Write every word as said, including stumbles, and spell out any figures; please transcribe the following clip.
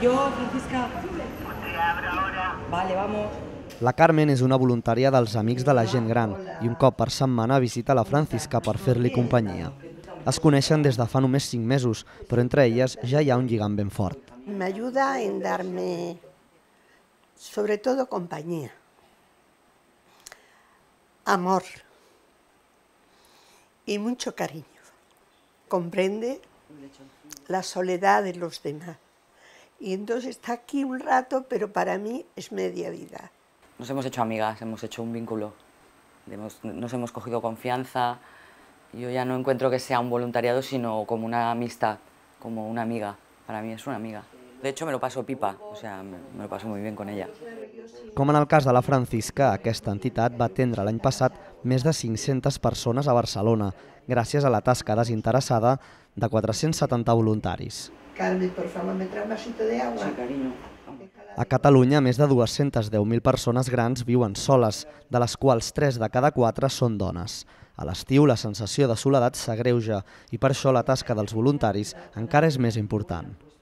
Yo, Francisca. Vale, vamos. La Carmen és una voluntària dels Amics de la Gent Gran i un cop per setmana visita la Francisca per fer-li companyia. Es coneixen des de fa només cinc mesos, però entre elles ja hi ha un lligam ben fort. Me ayuda en darme, sobre todo, compañía, amor y mucho cariño. Comprende la soledad de los demás. Y entonces está aquí un rato, pero para mí es media vida. Nos hemos hecho amigas, hemos hecho un vínculo, nos hemos cogido confianza. Yo ya no encuentro que sea un voluntariado, sino como una amistad, como una amiga. Para mí es una amiga. De hecho, me lo paso pipa, o sea, me lo paso muy bien con ella. Com en el cas de la Francisca, aquesta entitat va atendre l'any passat més de cinc-centes persones a Barcelona, gràcies a la tasca desinteressada de quatre-cents setanta voluntaris. Carmen, por favor, ¿me trae un vasito de agua? Sí, cariño. A Catalunya, més de dues-centes deu mil persones grans viuen soles, de les quals tres de cada quatre són dones. A l'estiu, la sensació de soledat s'agreuja i per això la tasca dels voluntaris encara és més important.